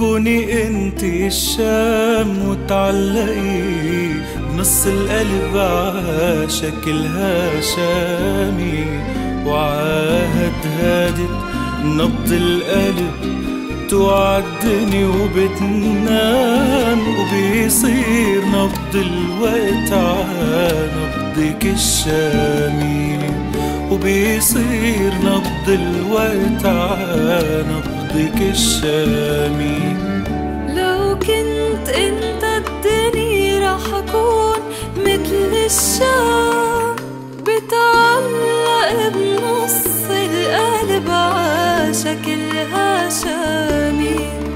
كوني انتي الشام وتعلقي بنص القلب عشكلها شامي، وعاهد هادت نبض القلب توعدني وبتنام، وبيصير نبض الوقت نبضك الشامي، وبيصير نبض الوقت نبضك الشامي. لو كنت انت الدنيا راح اكون مثل الشام، بتعلق بنص القلب عشكلها شامي،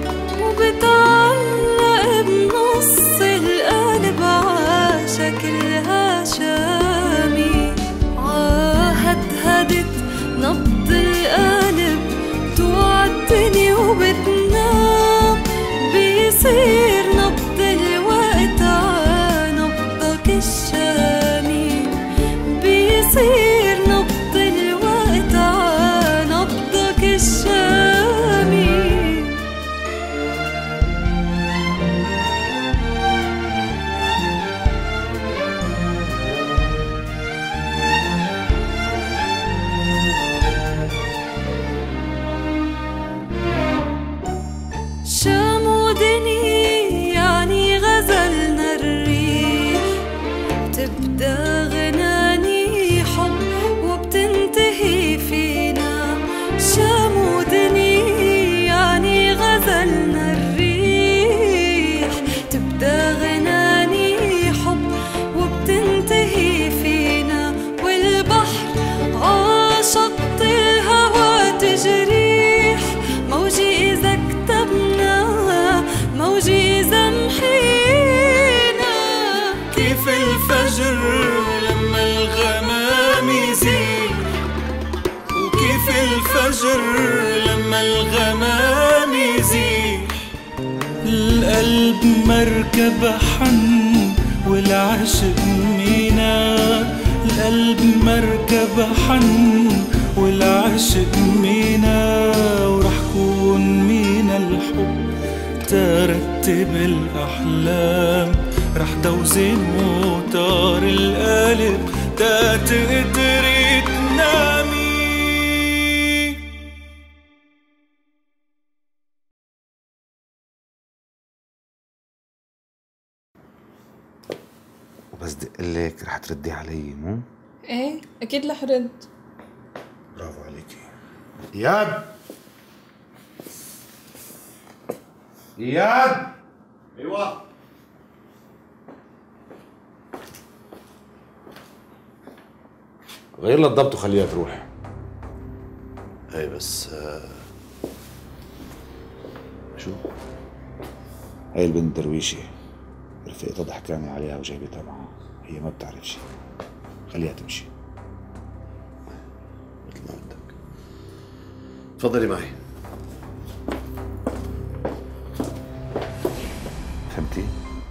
وبتعلق بنص القلب عشكلها شامي. عاهد هدت نبض القلب توعدني وبتنام، بيصير نبض الوقت نبضك الشامي، بيصير نبض الوقت نبضك الشامي. شام ودني يعني غزلنا الريح، بتبدأ غناني حب وبتنتهي فينا. شام ودني يعني غزلنا الريح، تبدأ غناني حب وبتنتهي فينا. والبحر عاشق الهوى تجريح، موجي إذا كتبنا موجي إذا محينا. كيف الفجر لما الغمام يزيد، وكيف الفجر لما الغمام يزيد. القلب مركب حن والعشق مينا، القلب مركب حن والعشق مينا. ورح كون مينا الحب ترتب الأحلام، رح دوزن موتار القلب تقدري تنامي. وبس دقلك رح تردي علي مو؟ ايه اكيد رح رد. برافو عليكي. اياد اياد. ايوه غير لها الضبط وخليها تروح. اي بس شو؟ هاي البنت درويشة رفيقتها ضحكاني عليها وجايبتها معها، هي ما بتعرف شي، خليها تمشي. مثل ما بدك. تفضلي معي. فهمتي؟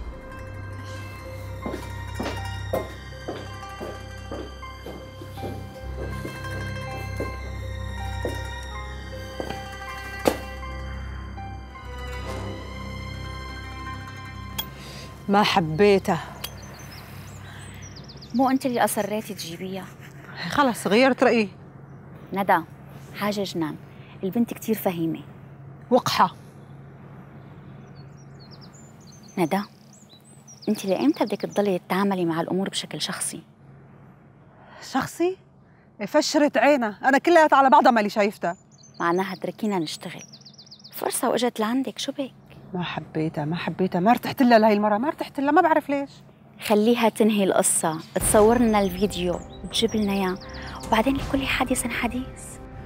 ما حبيتها. مو انت اللي اصريتي تجيبيها؟ خلص غيرت رأيي. ندى، حاجة جنان، البنت كتير فهيمة. وقحة. ندى، انت لإمتى بدك تضلي تتعاملي مع الأمور بشكل شخصي؟ شخصي؟ فشرت عينها، أنا كلها على بعضها مالي شايفتها. معناها اتركينا نشتغل. فرصة واجت لعندك، شو بك؟ ما حبيتها ما ارتحت لها لهي المرة، ما ارتحت لها، ما بعرف ليش. خليها تنهي القصة، تصور لنا الفيديو وتجيب لنا اياه، وبعدين لكل حديث حديث.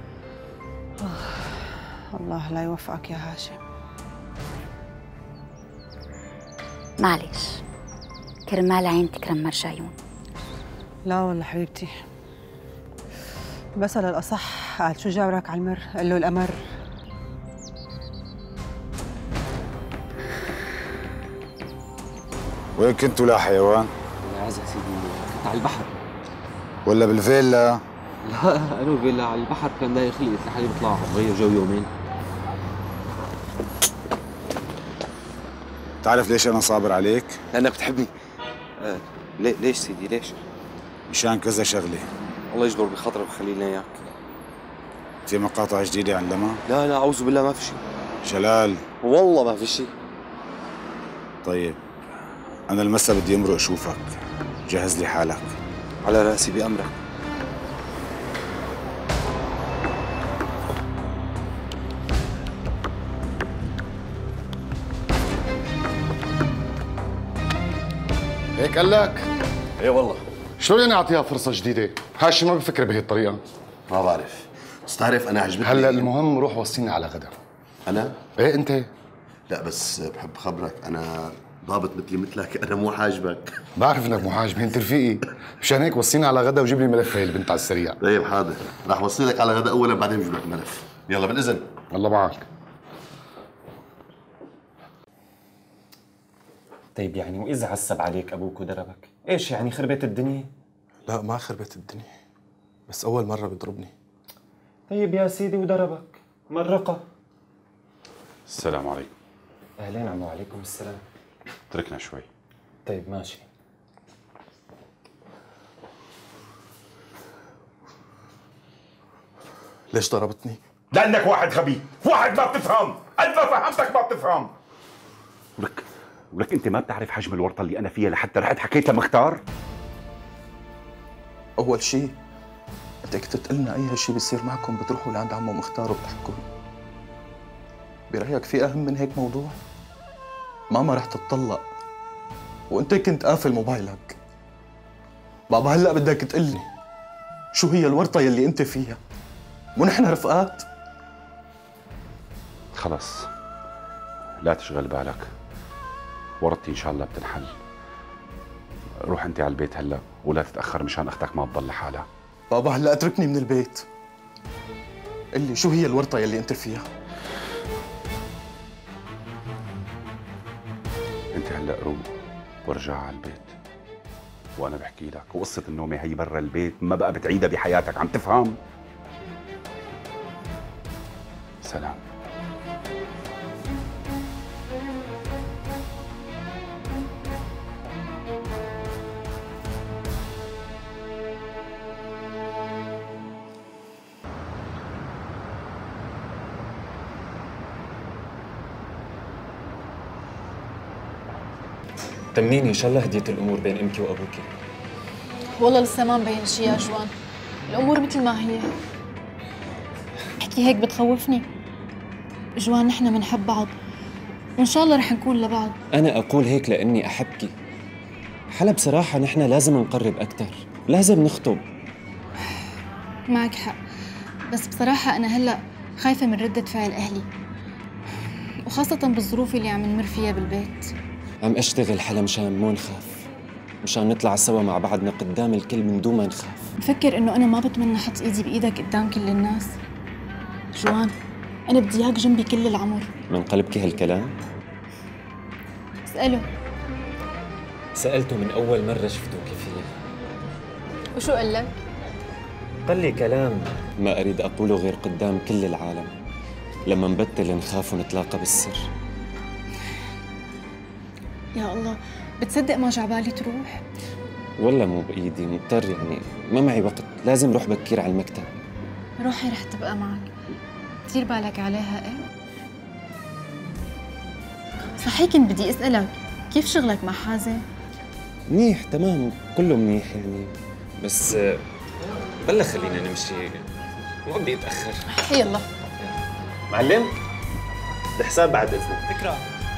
الله لا يوفقك يا هاشم. معلش، كرمال عين تكرم مرجعيون. لا والله حبيبتي، مثل الأصح قال شو جاورك على المر؟ قال له الأمر. وين كنتوا لا حيوان؟ يا عز سيدي كنت على البحر. ولا بالفيلا؟ لا أنا فيلا على البحر، كان ضايق خلقي قلت لحالي بطلع بغير جو يومين. تعرف ليش أنا صابر عليك؟ لأنك بتحبني. ليش سيدي ليش؟ مشان كذا شغلة. الله يجبر بخاطرك ويخلي لنا إياك. في مقاطع جديدة عن لما؟ لا أعوذ بالله ما في شيء. جلال والله ما في شيء. طيب أنا المسا بدي أمرق أشوفك، جهز لي حالك. على رأسي بأمرك. هيك قال لك؟ ايه والله. شلون يعني اعطيها فرصة جديدة؟ هاشم ما بفكر بهي الطريقة. ما بعرف، بس تعرف انا عجبتني. هلا المهم روح وصيني على غدا. انا؟ ايه انت؟ لا بس بحب خبرك انا ضابط مثلي مثلك، انا مو حاجبك. بعرف انك مو حاجبني، انت رفيقي، مشان هيك وصيني على غدا وجيب لي ملف هي البنت على السريع. طيب حاضر، راح وصيلك على غدا اولا بعدين بجيب لك ملف. يلا بالاذن. الله معك. طيب يعني وإذا عصب عليك أبوك وضربك؟ إيش يعني خربت الدنيا؟ لا ما خربت الدنيا، بس أول مرة بيضربني. طيب يا سيدي وضربك مرقة. السلام عليكم. أهلين عمو. وعليكم السلام. اتركنا شوي. طيب ماشي. ليش ضربتني؟ لأنك واحد غبي، واحد ما بتفهم، قد ما فهمتك ما بتفهم. ولك انت ما بتعرف حجم الورطه اللي انا فيها لحتى رحت حكيت لمختار؟ أول شيء أنت كنت تقلنا أي شيء بيصير معكم بتروحوا لعند عمو مختار وبتحكوا له. برأيك في أهم من هيك موضوع؟ ماما رح تتطلق وأنت كنت قافل موبايلك. بابا هلأ بدك تقلني شو هي الورطة يلي أنت فيها؟ مو نحن رفقات؟ خلص لا تشغل بالك، ورطتي ان شاء الله بتنحل. روح انت على البيت هلا ولا تتاخر مشان اختك ما تضل لحالها. بابا هلا اتركني من البيت. قل لي شو هي الورطة يلي انت فيها؟ انت هلا روق وارجع على البيت وانا بحكي لك، وقصة النومة هي برا البيت ما بقى بتعيدها بحياتك، عم تفهم؟ سلام. طمنيني ان شاء الله هديت الامور بين امك وابوك. والله لسه ما مبين شي يا جوان، الامور مثل ما هي. احكي هيك بتخوفني. جوان نحن بنحب بعض وان شاء الله رح نكون لبعض. انا اقول هيك لاني احبك. حلا بصراحه نحن لازم نقرب اكثر، لازم نخطب. معك حق، بس بصراحه انا هلا خايفه من رده فعل اهلي، وخاصه بالظروف اللي عم نمر فيها بالبيت. عم اشتغل حلا مشان مو نخاف، مشان نطلع سوا مع بعضنا قدام الكل من دون ما نخاف. بفكر انه انا ما بتمنى احط ايدي بايدك قدام كل الناس. جوان انا بدي اياك جنبي كل العمر. من قلبك هالكلام؟ اسأله. سألته من أول مرة شفتوك فيه. وشو قال لك؟ قال لي كلام ما أريد أقوله غير قدام كل العالم، لما نبطل نخاف ونتلاقى بالسر. يا الله، بتصدق ما جعبالي تروح؟ والله مو بإيدي، مضطر يعني، ما معي وقت، لازم روح بكير على المكتب. روحي رح تبقى معك، دير بالك عليها. ايه صحيح، كنت بدي أسألك كيف شغلك مع حازم؟ منيح تمام، كله منيح يعني، بس بلا خلينا نمشي، مو بدي أتأخر. يلا معلم، الحساب بعد إذنك. فكرة.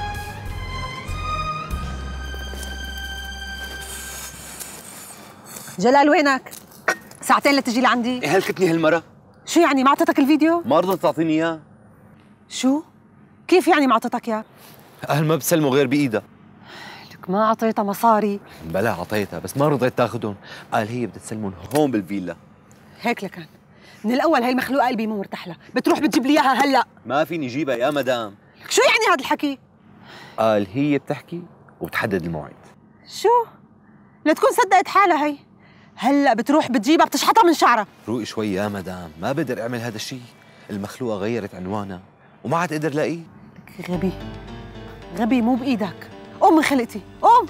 جلال وينك؟ ساعتين لتجي لعندي. ايه هلكتني هالمرة؟ شو يعني ما اعطتك الفيديو؟ ما رضت تعطيني اياه. شو؟ كيف يعني ما اعطتك اياه؟ اهل ما بسلموا غير بايدها. لك ما اعطيتها مصاري. بلا اعطيتها بس ما رضيت تاخذهم، قال هي بدها تسلمهم هون بالفيلا. هيك لكان من الاول هاي المخلوقه قلبي مو مرتاح لها، بتروح بتجيب لي اياها هلا. ما فيني جيبها يا مدام. شو يعني هذا الحكي؟ قال هي بتحكي وبتحدد الموعد. شو؟ لتكون صدقت حالها هي. هلا بتروح بتجيبها بتشحطها من شعرها. روقي شوي يا مدام، ما بقدر اعمل هذا الشيء، المخلوقه غيرت عنوانها وما عاد قدر لاقيه. غبي غبي، مو بايدك. قوم من خلقتي، قوم.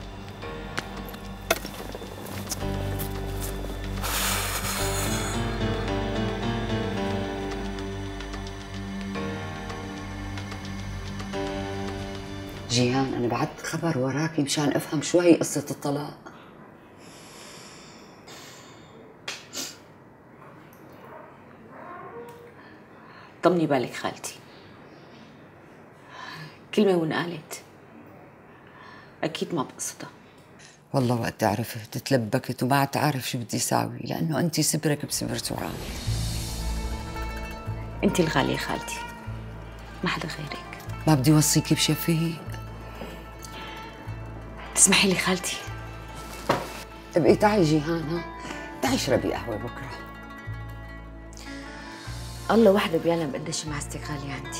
جيهان أنا بعت خبر وراكي مشان أفهم شو هي قصة الطلاق. طمني بالك خالتي، كلمة وانقالت أكيد ما بقصدها. والله وقت عرفت تلبكت وما عاد تعرف شو بدي ساوي، لأنه أنت سبرك بسبر سعاد. أنت الغالية خالتي، ما حدا غيرك. ما بدي وصيكي بشفيق. تسمحي لي خالتي؟ ابقي تعي جيهان، ها تعي اشربي قهوة بكرة. الله وحده بيعلم قديش معزتك غالية عندي.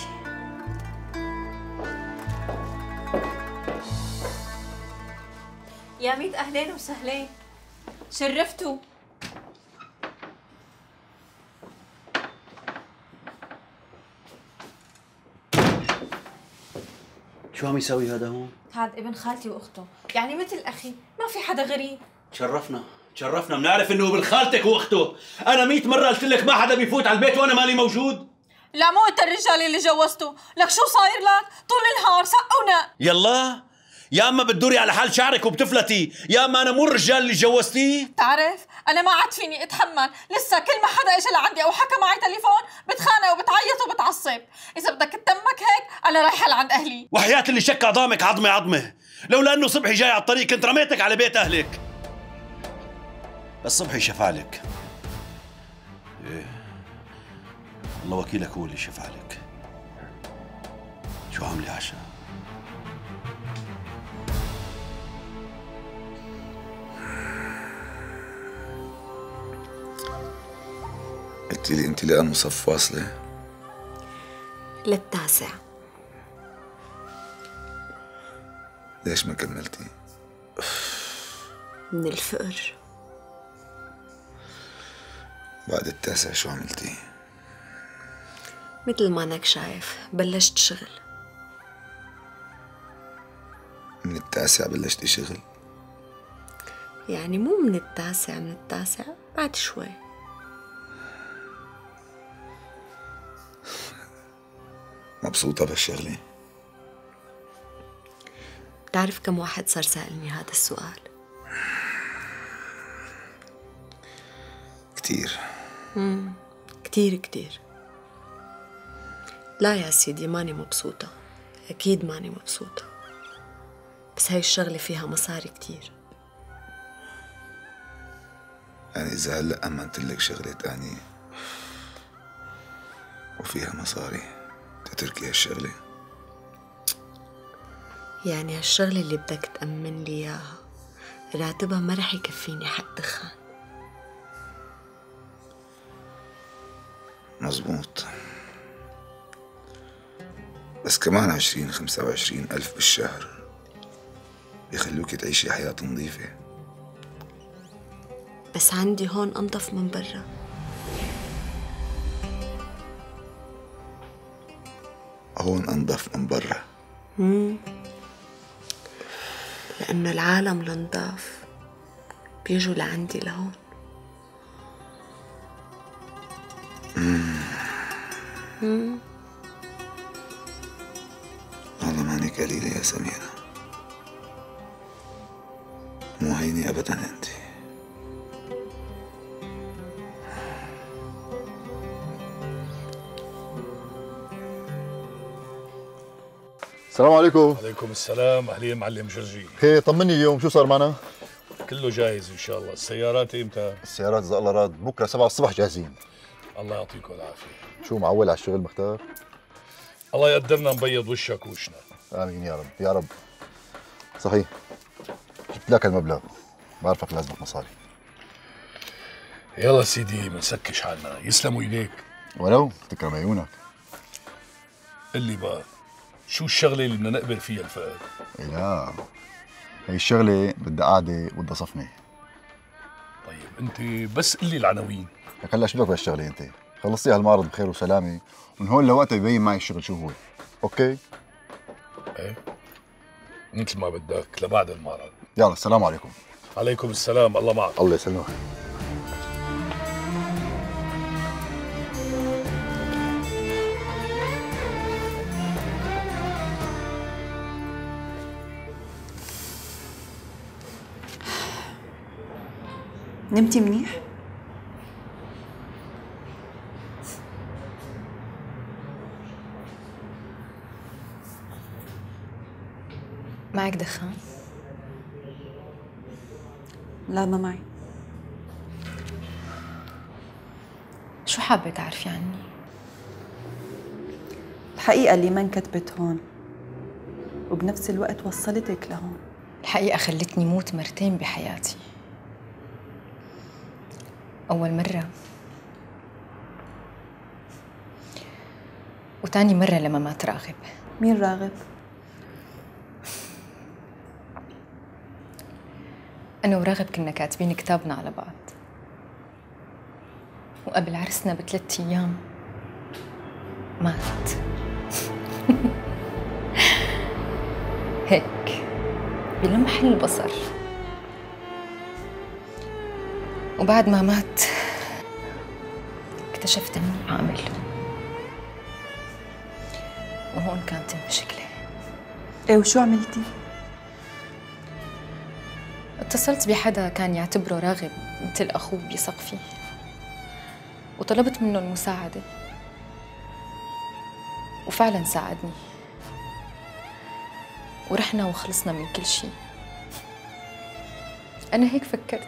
يا ميت أهلين وسهلين، شرفتوا. شو عم يساوي هذا هون؟ هذا ابن خالتي واخته، يعني مثل اخي، ما في حدا غريب. تشرفنا بنعرف انه ابن خالتك واخته. انا 100 مرة قلت لك ما حدا بيفوت على البيت وانا مالي موجود. لا مو انت الرجال اللي جوزته، لك شو صاير لك؟ طول النهار سقونا. يلا يا اما بتدوري على حال شعرك وبتفلتي، يا اما انا مو الرجال اللي جوزتيه. تعرف انا ما عاد فيني اتحمل، لسه كل ما حدا اجى لعندي او حكى معي تليفون بتخانق وبتعيط وبتعصب. اذا بدك تتمك هيك انا رايحه لعند اهلي. وحياة اللي شك عظامك عظمه عظمه، لولا انه صبحي جاي على الطريق كنت رميتك على بيت اهلك. بس صبحي شفالك. ايه الله وكيلك هو اللي شفالك. شو عامله عشاء؟ قلت لي انت لأنه صف واصله؟ للتاسع. ليش ما كملتي؟ من الفقر. بعد التاسع شو عملتي؟ مثل ما انك شايف بلشت شغل. من التاسع بلشتي شغل؟ يعني مو من التاسع، من التاسع بعد شوي. مبسوطة بالشغلة؟ بتعرف كم واحد صار سألني هذا السؤال؟ كتير. كتير كتير. لا يا سيدي ماني مبسوطة، أكيد ماني مبسوطة، بس هاي الشغلة فيها مصاري كتير. يعني إذا هلأ أمنتلك شغلة تانية وفيها مصاري تتركي هالشغلة؟ يعني هالشغلة اللي بدك تأمن لي إياها راتبها ما رح يكفيني حق دخان. مزبوط، بس كمان 20-25 ألف بالشهر بيخلوكي تعيشي حياة نظيفة. بس عندي هون أنظف من برا. هون أنظف من برا؟ لأنه العالم النظاف بيجوا لعندي لهون. والله مانك قليلة يا سميرة، مو هيني أبدا أنت. السلام عليكم. وعليكم السلام. اهلين معلم جرجي. خير طمني اليوم شو صار معنا؟ كله جاهز ان شاء الله. السيارات امتى؟ السيارات اذا الله راد بكره 7 الصبح جاهزين. الله يعطيكم العافيه. شو معول على الشغل مختار؟ الله يقدرنا نبيض وشك ووشنا. امين يا رب يا رب. صحيح جبت لك المبلغ، بعرفك لازمك مصاري. يلا سيدي منسكش حالنا. يسلموا ايديك. ولو تكرم عيونك. قل لي بقى شو الشغله اللي بدنا نقبل فيها الفقر؟ لا هي الشغله بدها قعده وبدها صفنه. طيب انت بس قل لي العناوين. لك هلا شو بدك بهالشغله انت؟ خلصي هالمعرض بخير وسلامه ومن هون لوقتها يبين معي الشغل شو هو. اوكي؟ ايه مثل ما بدك لبعد المعرض. يلا السلام عليكم. عليكم السلام، الله معك. الله يسلمك. نمتي منيح؟ معك دخان؟ لا ما معي. شو حابة تعرفي عني؟ الحقيقة اللي ما انكتبت هون وبنفس الوقت وصلتك لهون. الحقيقة خلتني موت مرتين بحياتي. أول مرة وتاني مرة لما مات راغب. مين راغب؟ أنا وراغب كنا كاتبين كتابنا على بعض، وقبل عرسنا ب3 أيام مات. هيك بلمح البصر. وبعد ما مات اكتشفت اني حامل، وهون كانت المشكلة. ايه وشو عملتي؟ اتصلت بحدا كان يعتبره راغب مثل أخوه بيثق فيه، وطلبت منه المساعدة، وفعلا ساعدني، ورحنا وخلصنا من كل شيء. أنا هيك فكرت،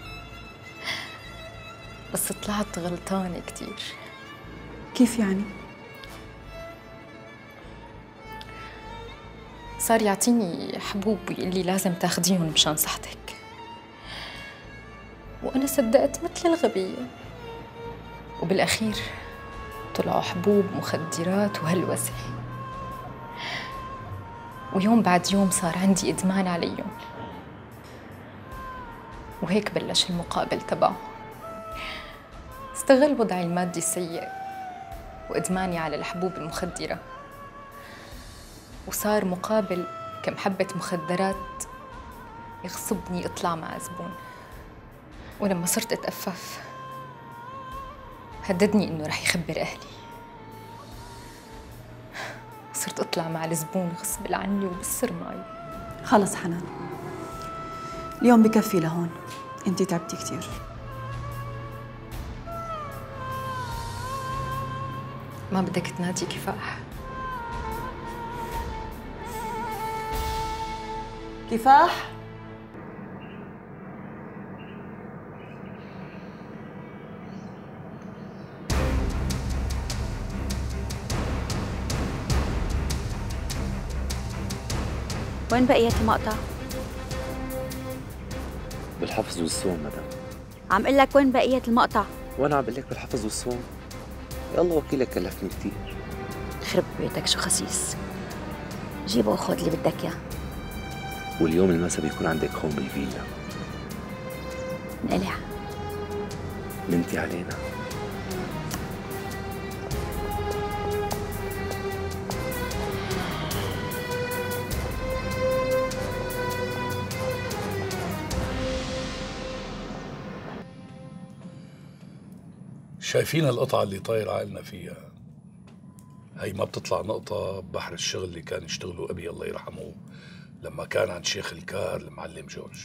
بس طلعت غلطانة كتير. كيف يعني؟ صار يعطيني حبوب ويقول لي لازم تاخديهم مشان صحتك، وأنا صدقت مثل الغبية، وبالأخير طلعوا حبوب مخدرات وهلوسة، ويوم بعد يوم صار عندي إدمان عليهم، وهيك بلش المقابل تبعه. استغل وضعي المادي السيء وإدماني على الحبوب المخدرة، وصار مقابل كم حبة مخدرات يغصبني أطلع مع زبون. ولما صرت أتأفف هددني إنه رح يخبر أهلي. صرت أطلع مع الزبون غصب عني وبالسر معي. خلص حنان، اليوم بكفي لهون، انتي تعبتي كتير. ما بدك تنادي كفاح؟ كفاح؟ وين بقية المقطع؟ بالحفظ والصوم مدام. عم قل لك وين بقية المقطع؟ وانا عم بقول لك بالحفظ والصوم. يلا وكيلك كلفني كثير. خرب بيتك شو خسيس. جيبه وخذ اللي بدك اياه. واليوم المساء بيكون عندك هون بالفيلا. نقلع. منتي علينا. شايفين القطعة اللي طاير عقلنا فيها؟ هي ما بتطلع نقطة ببحر الشغل اللي كان يشتغلوا أبي الله يرحمه لما كان عند شيخ الكار المعلم جورج.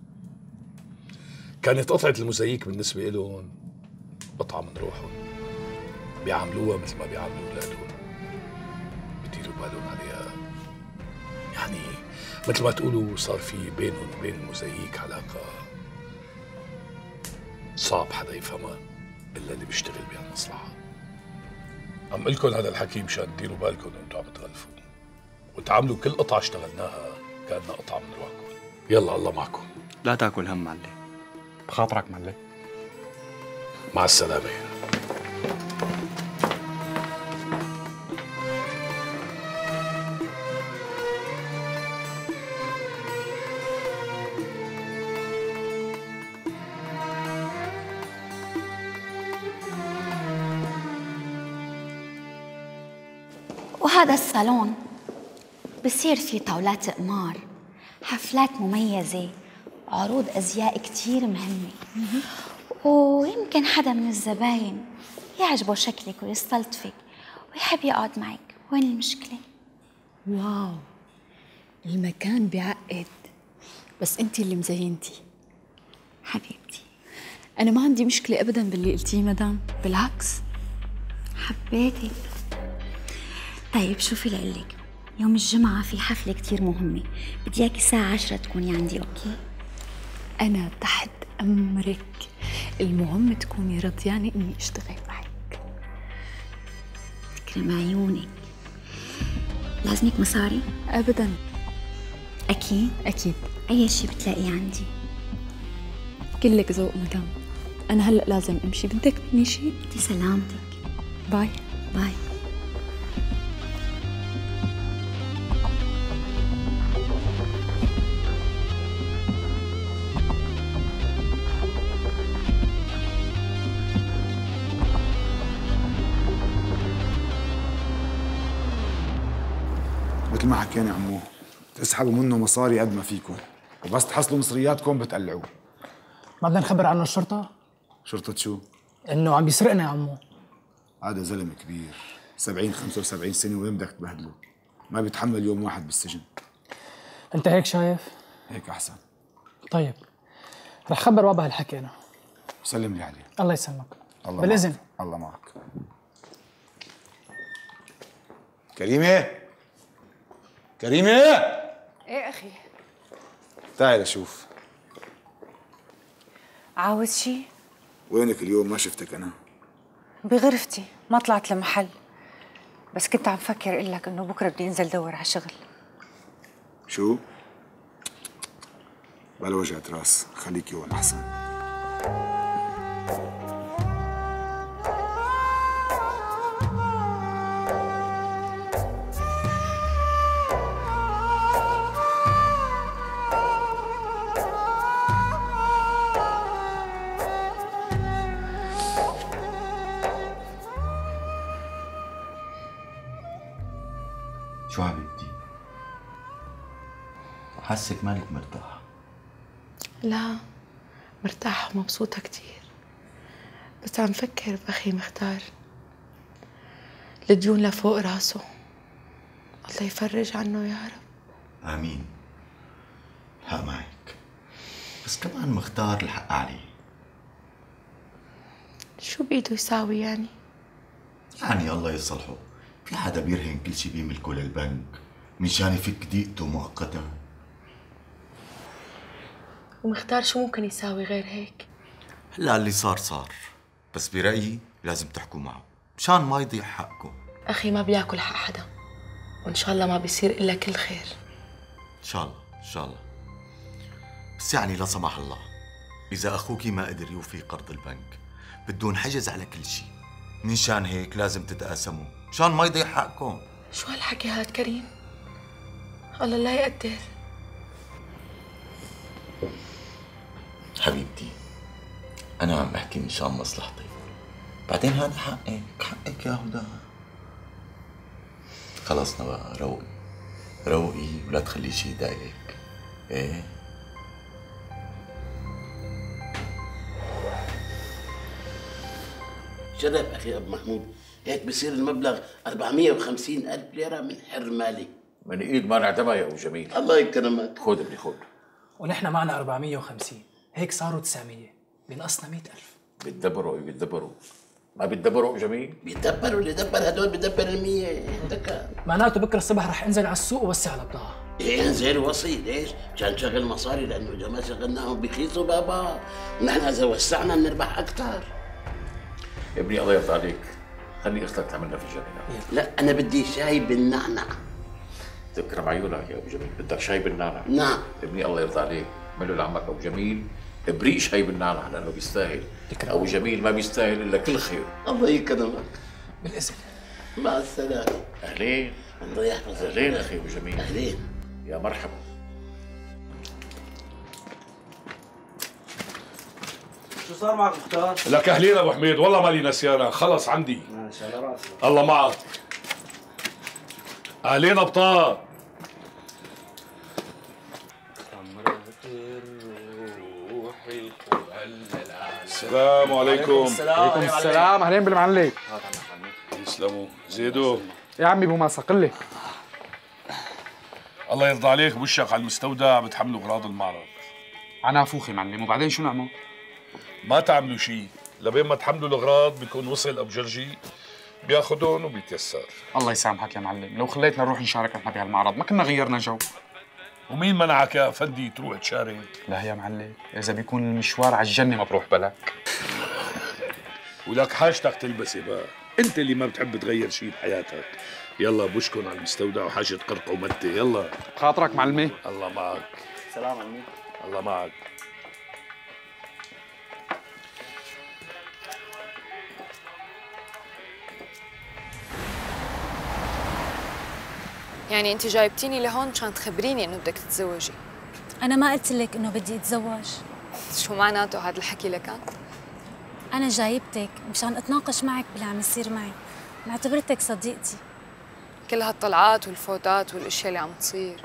كانت قطعة الموزاييك بالنسبة لهم قطعة من روحهم، بيعاملوها مثل ما بيعاملوا أولادهم، بيديروا بالهم عليها. يعني مثل ما تقولوا صار في بينهم وبين الموزاييك علاقة صعب حدا يفهمها إلا اللي بيشتغل بهالمصلحة. عم قلكن هذا الحكي مشان تديروا بالكم وانتم عم تغلفوا، وتعاملوا كل قطعة اشتغلناها كأنها قطعة من روحكم. يلا الله معكم. لا تاكل هم معلم. بخاطرك معلم. مع السلامة. وهذا الصالون بصير في طاولات قمار، حفلات مميزة، عروض أزياء كتير مهمة، ويمكن حدا من الزباين يعجبه شكلك ويستلطفك ويحب يقعد معك. وين المشكلة؟ واو، المكان بيعقد، بس انتي اللي مزينتي. حبيبتي انا ما عندي مشكلة ابدا باللي قلتيه مدام، بالعكس. حبيتك. طيب شوفي لقلك، يوم الجمعة في حفلة كتير مهمة، بدي اياكي الساعة 10 تكوني عندي. اوكي؟ انا تحت امرك، المهم تكوني رضيانة اني اشتغل معك. تكرم عيونك. لازمك مصاري؟ ابدا. اكيد؟ اكيد. اي شي بتلاقيه عندي. كلك ذوق مدام. انا هلا لازم امشي، بدك مني شي؟ بدي سلامتك. باي. باي. مثل ما حكينا عمو، تسحبوا منه مصاري قد ما فيكم، وبس تحصلوا مصرياتكم بتقلعوه. ما بدنا نخبر عنه الشرطة؟ شرطة شو؟ إنه عم بيسرقنا يا عمو. هذا زلمة كبير، 70-75 سنة، وين بدك تبهدله؟ ما بيتحمل يوم واحد بالسجن. أنت هيك شايف؟ هيك أحسن. طيب، رح خبر بابا هالحكي أنا. سلم لي عليه. الله يسلمك. الله بالإذن. معك. الله معك. كريمة، كريمة. ايه اخي؟ تعي لشوف. عاوز شي؟ وينك اليوم؟ ما شفتك أنا. بغرفتي، ما طلعت لمحل، بس كنت عم فكر اقول لك انه بكره بدي انزل دور على شغل. شو؟ بلا وجهة راس، خليكي هون أحسن. شو حبيبتي؟ حاسك مالك مرتاحة. لا، مرتاحة ومبسوطة كتير، بس عم فكر بأخي مختار. الديون لفوق راسه، الله يفرج عنه يا رب. آمين. الحق معك، بس كمان مختار الحق عليه. شو بإيده يساوي يعني؟ يعني الله يصلحه، في حدا بيرهن كل شي بيملكه للبنك مشان يفك ضيقته مؤقتا؟ ومختار شو ممكن يساوي غير هيك؟ هلا اللي صار، بس برأيي لازم تحكوا معه مشان ما يضيع حقكم. أخي ما بياكل حق حدا، وإن شاء الله ما بيصير إلا كل خير. إن شاء الله إن شاء الله. بس يعني لا سمح الله إذا أخوكي ما قدر يوفي قرض البنك بدون حجز على كل شيء، منشان هيك لازم تتقاسموا مشان ما يضيع حقكم. شو هالحكي هاد كريم؟ الله لا يقدر. حبيبتي أنا عم بحكي مشان مصلحتك، بعدين هذا حقك يا هدى. خلصنا بقى، روقي ولا تخلي شي يضايقك. ايه شرف أخي أبو محمود، هيك بصير المبلغ 450,000 ليرة من حر مالي. من ايد ما نعتمى يا ابو جميل. الله يكرمك. خذ ابني خذ. ونحن معنا 450، هيك صاروا 900، بينقصنا 100,000. بيتدبروا ما بيتدبروا ابو جميل؟ بيتدبروا، اللي دبر هدول بيدبر ال100. معناته بكره الصبح رح انزل على السوق ووسع على البضاعة. ايه انزل وصي، ليش؟ مشان نشغل مصاري، لانه اذا ما شغلناهم بيخيصوا بابا، ونحن اذا وسعنا بنربح اكثر. ابني الله يرضى عليك، خلي اختك تعملنا فنجان. لا انا بدي شاي بالنعنع. تكرم عيونك يا ابو جميل، بدك شاي بالنعنع؟ نعم. ابني الله يرضى عليك، اعمله لعمك ابو جميل ابريق شاي بالنعنع لانه بيستاهل. ابو جميل ما بيستاهل الا كل خير. الله يكرمك. بالاذن. مع السلامه. اهلين. الله يحفظك. اهلين اخي ابو جميل. اهلين. يا مرحبا. شو صار معك مختار؟ لك اهلين ابو حميد، والله مالي نسيانك، خلص عندي. ما شاء الله راسك. الله معك. اهلين ابطال. السلام عليكم. وعليكم السلام. اهلين بالمعلم. يسلموا. زيدوا. يا عمي ابو ماسة قل لي. الله يرضى عليك بوشك على المستودع بتحملوا اغراض المعرض. انا فوخي معلم، وبعدين شو نعمل؟ ما تعملوا شيء، لبين ما تحملوا الاغراض بيكون وصل ابو جرجي بياخذهم وبيتيسر. الله يسامحك يا معلم، لو خليتنا نروح نشارك نحن بهالمعرض ما كنا غيرنا جو. ومين منعك يا افندي تروح تشارك؟ لا يا معلم، اذا بيكون المشوار على الجنه ما بروح بلاك. ولك حاجتك تلبسي بقى، انت اللي ما بتحب تغير شيء بحياتك. يلا بوشكن على المستودع وحاجه قرقه ومتة. يلا خاطرك معلمي. الله معك. سلام عمي. الله معك. يعني انت جايبتيني لهون مشان تخبريني انه بدك تتزوجي؟ أنا ما قلت لك إنه بدي أتزوج. شو معناته هذا الحكي لكان؟ أنا جايبتك مشان أتناقش معك باللي عم يصير معي، معتبرتك صديقتي. كل هالطلعات والفوتات والاشياء اللي عم تصير،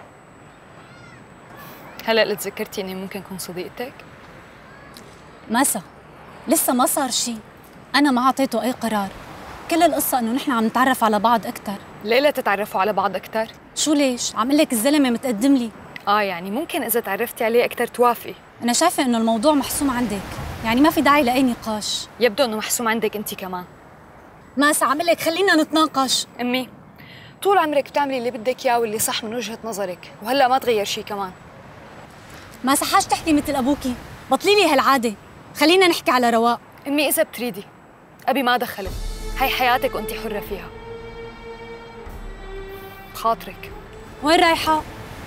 هلا اللي تذكرتي اني ممكن اكون صديقتك؟ مسا لسه ما صار شيء، أنا ما أعطيته أي قرار. كل القصة إنه نحن عم نتعرف على بعض أكثر. ليه لا تتعرفوا على بعض أكثر؟ شو ليش؟ عم قلك الزلمة متقدم لي. يعني ممكن إذا تعرفتي عليه أكثر توافقي. أنا شايفة إنه الموضوع محسوم عندك، يعني ما في داعي لأي نقاش. يبدو إنه محسوم عندك أنت كمان. ماسا عم قلك خلينا نتناقش. أمي طول عمرك بتعملي اللي بدك إياه واللي صح من وجهة نظرك، وهلا ما تغير شيء كمان. ماسا حاج تحكي مثل أبوكي، بطلي لي هالعادة، خلينا نحكي على رواق. أمي إذا بتريدي أبي ما دخلت، هاي حياتك وأنت حرة فيها. خاطرك. وين رايحة؟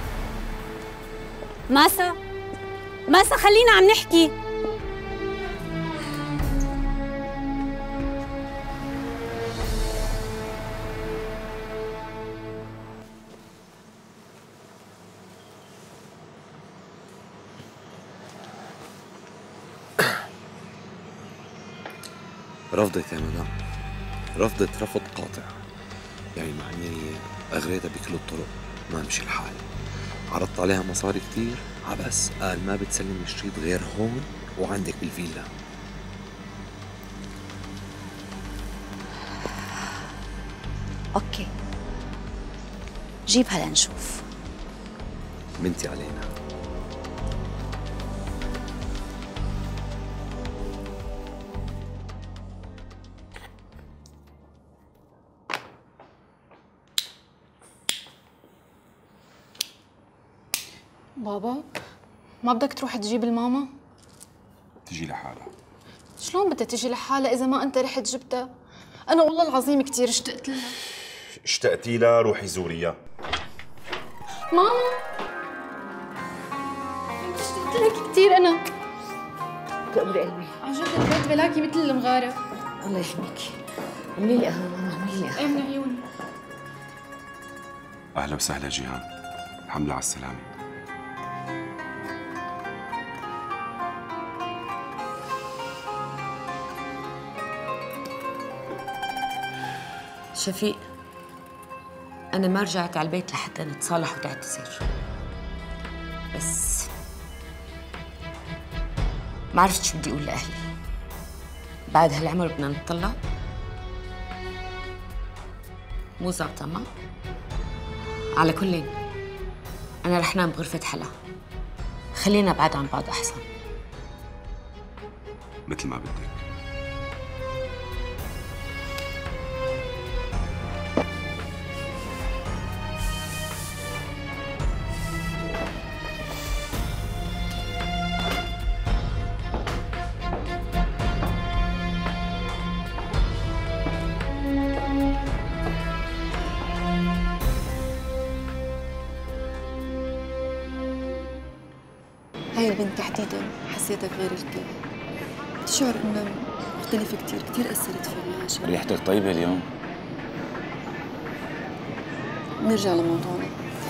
ماسا ماسا خلينا عم نحكي. رفضت يا مدام، رفضت رفض قاطع، يعني مع اني اغريتها بكل الطرق ما مشي الحال. عرضت عليها مصاري كتير عبس، قال ما بتسلم الشريط غير هون وعندك بالفيلا. اوكي جيبها لنشوف. بنتي علينا. بابا ما بدك تروح تجيب الماما؟ تجي لحالها. شلون بدها تجي لحالها إذا ما أنت رحت جبتها؟ أنا والله العظيم كثير اشتقت لها. اشتقتي لها روحي زوريها. ماما اشتقت لك كثير أنا. تقبري قلبي. عن جد البيت بلاكي مثل المغارة. الله يحميكي. اعملي لي قهوة ماما، اعملي لي قهوة. ايه من عيوني. اهلا وسهلا جيهان، الحمد لله على السلامة. شفيق، أنا ما رجعت على البيت لحتى نتصالح وتعتذر، بس ما عرفت شو بدي أقول لأهلي. بعد هالعمر بدنا نطلق؟ مو ظابطة ما؟ على كل أنا رح نام بغرفة حلا، خلينا بعاد عن بعض أحسن. مثل ما بدك. هاي البنت تحديدا حسيتك غير الكل، تشعر انها مختلفة كثير اثرت فيني. هاشم ريحتك طيبة اليوم. نرجع لموضوعنا.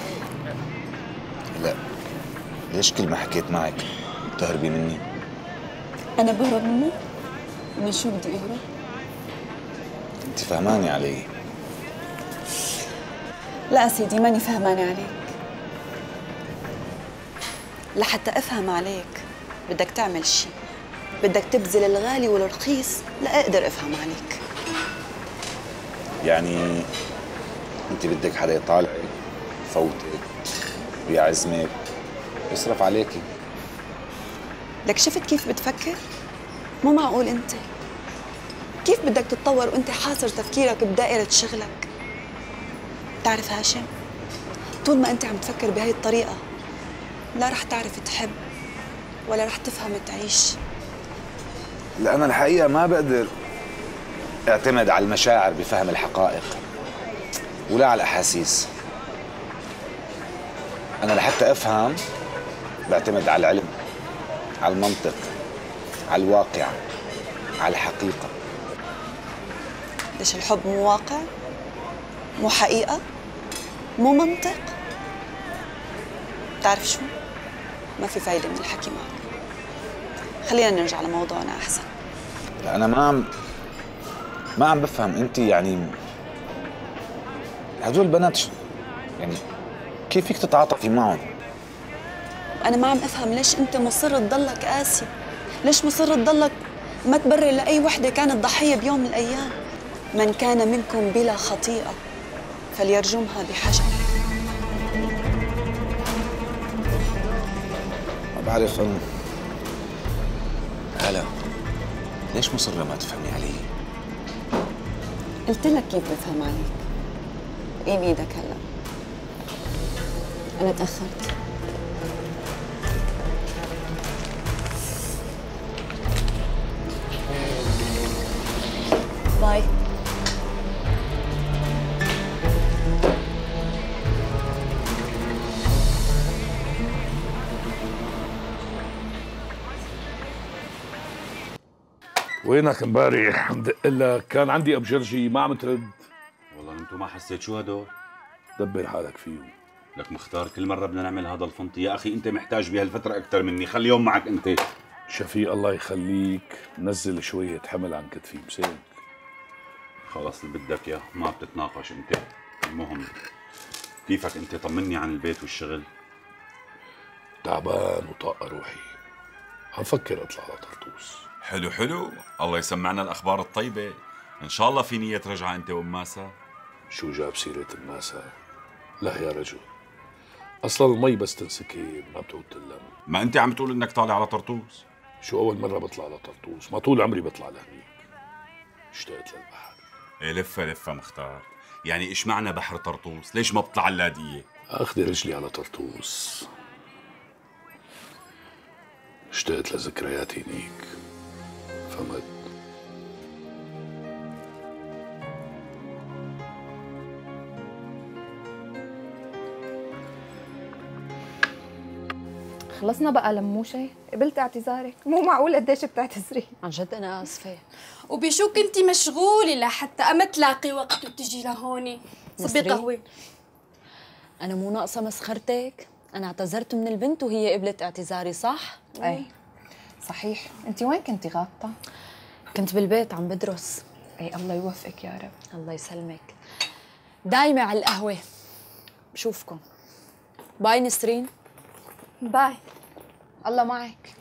لا ليش كل ما حكيت معك بتهربي مني؟ انا بهرب منك؟ من شو بدي اهرب؟ انت فهماني علي. لا سيدي ماني فهمانة عليك. لحتى افهم عليك بدك تعمل شي، بدك تبذل الغالي والرخيص لأقدر افهم عليك. يعني انت بدك حدا يطالعك، يفوتك، بيعزمك، يصرف عليكي. لك شفت كيف بتفكر؟ مو معقول انت. كيف بدك تتطور وانت حاصر تفكيرك بدائرة شغلك؟ بتعرف هاشم، طول ما انت عم تفكر بهاي الطريقة لا رح تعرف تحب ولا رح تفهم تعيش. لا أنا الحقيقة ما بقدر اعتمد على المشاعر بفهم الحقائق ولا على الأحاسيس. أنا لحتى أفهم بعتمد على العلم، على المنطق، على الواقع، على الحقيقة. ليش الحب مو واقع؟ مو حقيقة؟ مو منطق؟ بتعرف شو؟ ما في فايدة من الحكي معك. خلينا نرجع لموضوعنا أحسن. لا أنا ما عم بفهم أنت يعني هدول البنات يعني كيف فيك تتعاطفي معهم؟ أنا ما عم أفهم ليش أنت مصر تضلك قاسي؟ ليش مصر تضلك ما تبرر لأي وحدة كانت ضحية بيوم من الأيام؟ من كان منكم بلا خطيئة فليرجمها بحجر. ما بعرف أنا هلا ليش مصرة ما تفهمي علي؟ قلت لك كيف بفهم عليك. ايه بإيدك هلا؟ أنا تأخرت. باي. وينك امبارح؟ بدق لك كان عندي ابجرجي ما عم ترد. والله انتم ما حسيت شو هدول؟ دبر حالك فيهم. لك مختار كل مرة بدنا نعمل هذا الفنط يا أخي أنت محتاج بهالفترة أكثر مني، خلي يوم معك أنت. شفيق الله يخليك نزل شوية حمل عن كتفي مساك. خلص اللي بدك إياه ما بتتناقش أنت. المهم كيفك أنت؟ طمني عن البيت والشغل. تعبان وطاقة روحي، عم فكر أطلع على طرطوس. حلو حلو، الله يسمعنا الأخبار الطيبة. إن شاء الله في نية رجعة أنت وأم ماسة. شو جاب سيرة الماسة؟ لا يا رجل، أصلا المي بس تنسكب ما بتعود تلم. ما أنت عم تقول إنك طالع على طرطوس. شو أول مرة بطلع على طرطوس؟ ما طول عمري بطلع لهنيك. اشتقت للبحر. إيه لفة لفة مختار، يعني إيش معنى بحر طرطوس؟ ليش ما بطلع على اللاذقية؟ أخذ رجلي على طرطوس. اشتقت لذكرياتي هنيك. فهمت؟ خلصنا بقى لموشة، قبلت اعتذارك، مو معقول قديش بتعتذري. عن جد أنا آسفة. وبشو كنتي مشغولة لحتى أما تلاقي وقت وتجي لهوني؟ صبي قهوة. أنا مو ناقصة مسخرتك، أنا اعتذرت من البنت وهي قبلت اعتذاري صح؟ ايه صحيح، انت وين كنتي غابطة؟ كنت بالبيت عم بدرس. ايه الله يوفقك يا رب. الله يسلمك. دايمة على القهوة. بشوفكم. باي نسرين. باي. الله معك.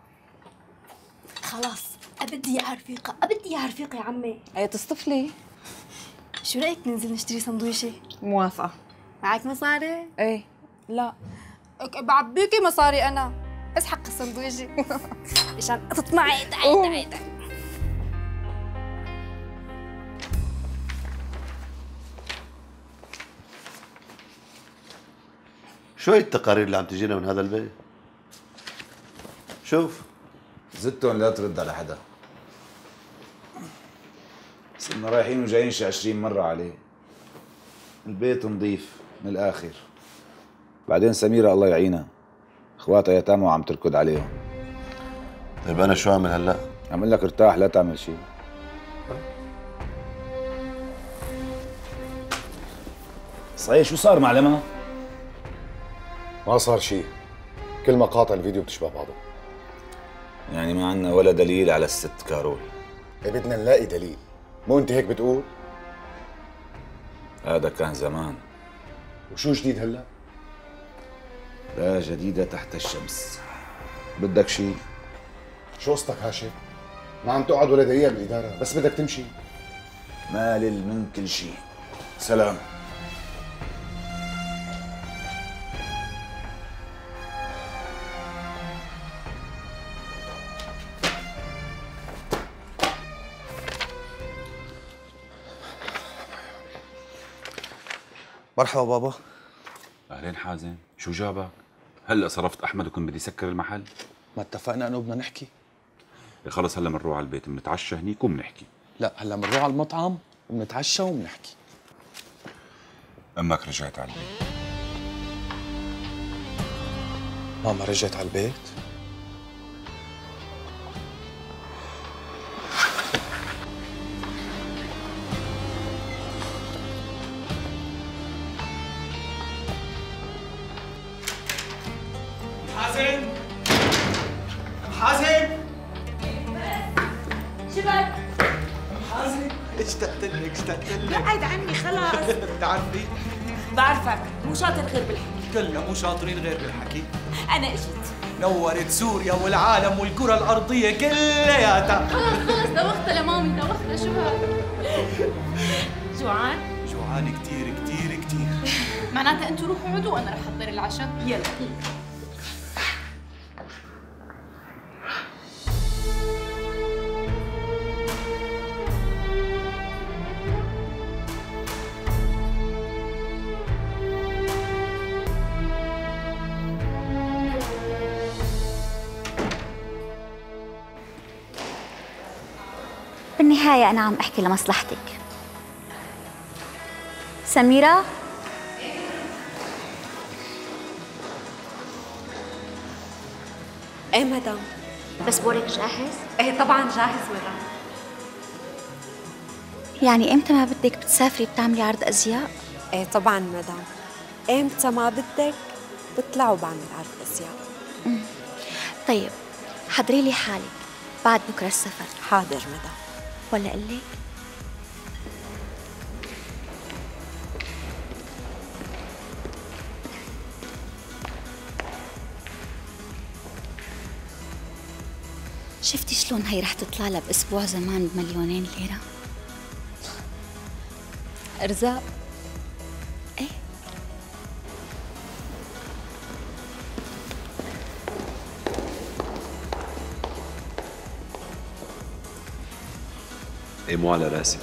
خلاص أبدي يا رفيقة، أبدي يا رفيقة يا عمي. ايه تصطفلي؟ شو رأيك ننزل نشتري سندويشة؟ موافقة. معك مصاري؟ ايه. لا بعبيكي مصاري أنا، اسحق السندويشة مشان تطمعي. تعي. شو هي التقارير اللي عم تجينا من هذا البيت؟ شوف زدتهم لا ترد على حدا. صرنا رايحين وجايين شي 20 مرة عليه. البيت نظيف من الآخر. بعدين سميرة الله يعينها، اخواتها يتامى وعم تركض عليهم. طيب أنا شو أعمل هلا؟ عم اقول لك ارتاح لا تعمل شيء. صحيح شو صار مع لما؟ ما صار شيء، كل مقاطع الفيديو بتشبه بعضها. يعني ما عندنا ولا دليل على الست كارول. إيه بدنا نلاقي دليل، مو انت هيك بتقول؟ هذا كان زمان. وشو جديد هلا؟ لا جديدة تحت الشمس. بدك شيء؟ شو قصتك هاشم؟ ما عم تقعد ولا دقيقة بالإدارة، بس بدك تمشي. مالل من كل شيء. سلام. مرحبا بابا. اهلين حازم، شو جابك؟ هلا صرفت احمد وكنت بدي سكر المحل. ما اتفقنا انه بدنا نحكي؟ خلص هلا بنروح على البيت بنتعشى هنيك وبنحكي. لا هلا بنروح على المطعم وبنتعشى وبنحكي. امك رجعت على البيت؟ ماما رجعت على البيت؟ حازم حازم شبك حازم اشتقت لك بعد عني خلاص. بتعرفي بعرفك مو شاطر غير بالحكي. كلنا مو شاطرين غير بالحكي. انا اجيت نورت سوريا والعالم والكرة الأرضية كلياتها. خلص دوختها لمامي، دوختها. شو هاد؟ جوعان؟ جوعان كتير كتير كتير. معناتها انتوا روحوا اقعدوا وانا رح احضر العشاء. يلا. بالنهاية أنا عم أحكي لمصلحتك. سميرة؟ ايه مدام. باسبورك جاهز؟ ايه طبعا جاهز مدام. يعني إمتى ما بدك بتسافري بتعملي عرض أزياء؟ ايه طبعا مدام، امتى ما بدك بطلع وبعمل عرض ازياء. طيب حضري لي حالك بعد بكرة السفر. حاضر مدام. ولا أقول لك؟ شفتي شلون هي رح تطلع لها بأسبوع زمان بمليونين ليرة؟ أرزاق. إيه. ايه مو على راسي.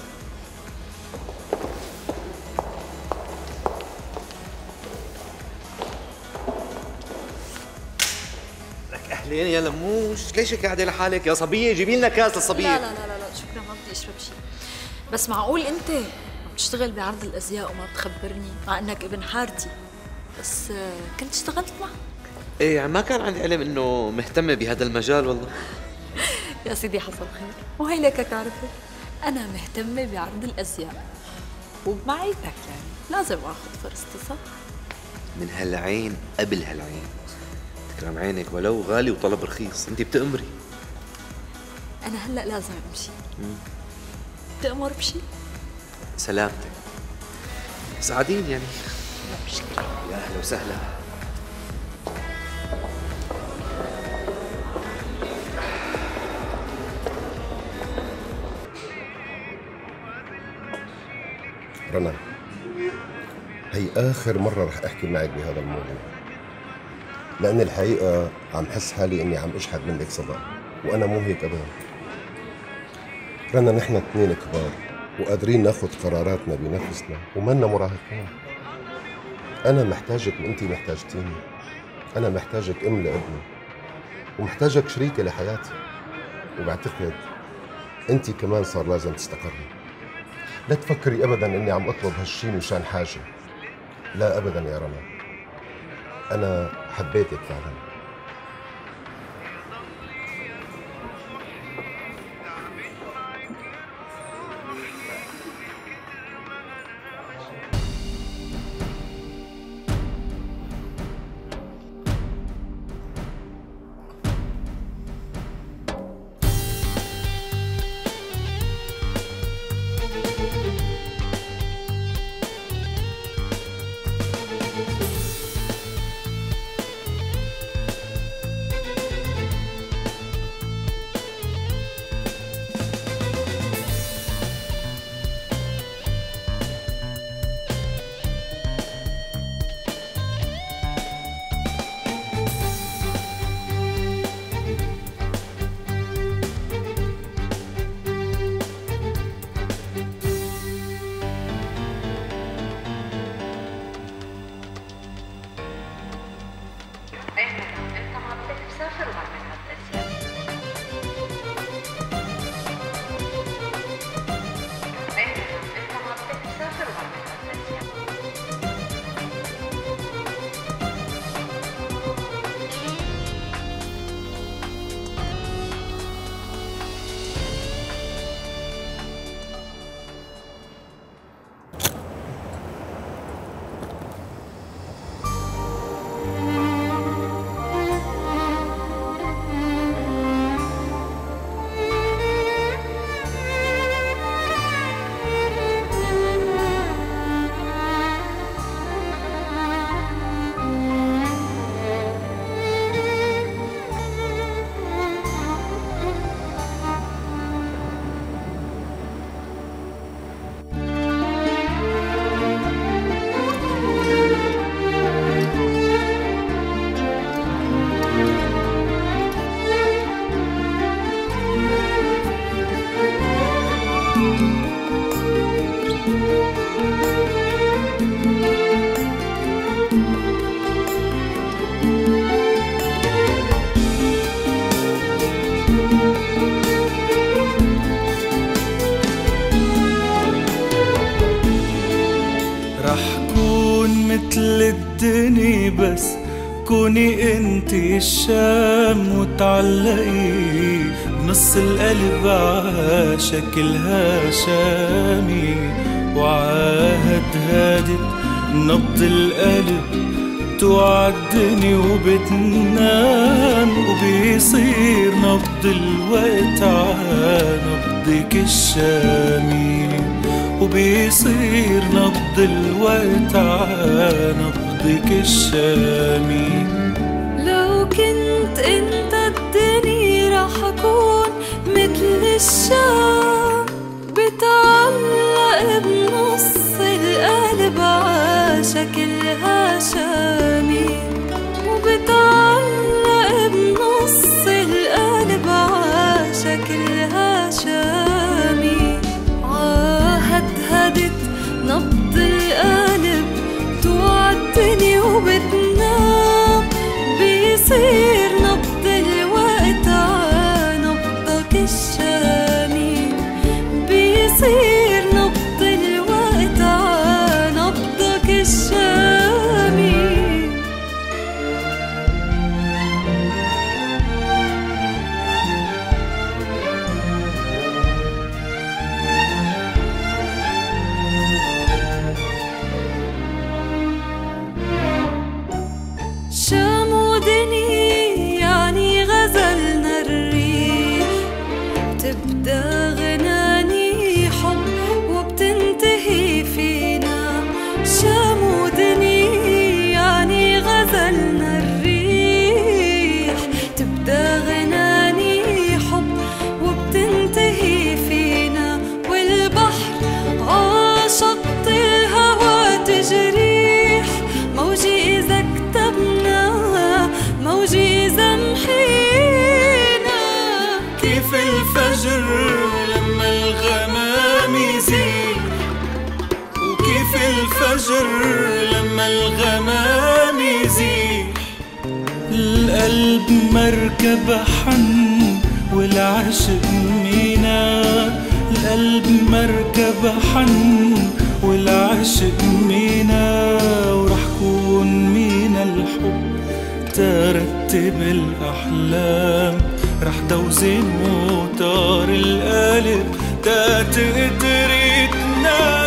لك اهلين يا لموش، ليش هيك قاعده لحالك يا صبيه؟ جيبي لنا كاس للصبيه. لا شكرا، ما بدي اشرب شيء. بس معقول انت عم تشتغل بعرض الازياء وما بتخبرني مع انك ابن حارتي؟ بس كنت اشتغلت معك. ايه يعني ما كان عندي علم انه مهتمه بهذا المجال والله. يا سيدي حصل خير، وهي لك عرفت انا مهتمه بعرض الازياء وبمعيتك، يعني لازم اخذ فرصتي صح؟ من هالعين قبل هالعين، تكرم عينك ولو غالي وطلب رخيص، انت بتأمري. انا هلا لازم امشي. تأمر بشي؟ سلامتك. سعدين يعني. لا مشكلة. يا اهلا وسهلا. رنا، هي آخر مرة رح أحكي معك بهذا الموضوع، لأن الحقيقة عم حس حالي إني عم أشحت منك صدى، وأنا مو هيك أبدا. رنا، نحن اثنين كبار وقادرين ناخذ قراراتنا بنفسنا ومنا مراهقين. أنا محتاجك وأنتِ محتاجتيني. أنا محتاجك أم لابني ومحتاجك شريكة لحياتي، وبعتقد أنتِ كمان صار لازم تستقري. لا تفكري أبدا إني عم أطلب هالشي مشان حاجة، لا أبدا يا رنا. أنا حبيتك فعلا. ودني بس كوني انتي الشام وتعلقي بنص القلب عشكلها شامي، وعاهد هادت نبض القلب توعدني وبتنام، وبيصير نبض الوقت على نبضك الشامي، وبيصير نبض الوقت على نبضك الشامي. لو كنت انت الدنيا راح اكون مثل الشام، بتعلق بنص القلب عشكلها شامي، وبتعلق بنص القلب عشكلها شامي. هدت نبض القلب توعدني وبتنام، بيصير نبض الوقت على نبضك الشامي، بيصير نبض الوقت على نبضك الشامي. شامودني يعني غزلنا الريح، بتبدأ غناني حب وبتنتهي فينا. شامودني يعني غزلنا الريح، تبدأ غناني حب وبتنتهي فينا. والبحر عاشق الهوى تجريح، موجي إذا كتبنا موجي إذا محينا. كيف الفجر لما الغمام يزيد، وكيف الفجر لما الغمام يزيد. القلب مركب حن والعشق مينا، القلب مركب حن والعشق مينا. ورح كون مينا الحب ترتب الأحلام، رح دوزن موتار القلب تقدري تنام.